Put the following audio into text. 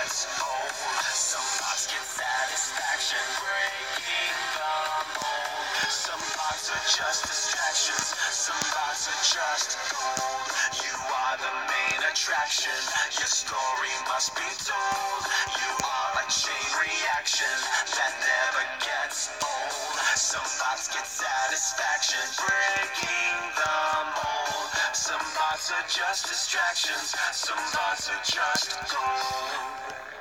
gets old. Some thoughts get satisfaction breaking the mold. Some thoughts are just distractions. Some thoughts are just gold. You are the main attraction. Your story must be told. You are a chain reaction that never gets old. Some thoughts get satisfaction breaking the mold. Some thoughts are just distractions. Some thoughts are just gold.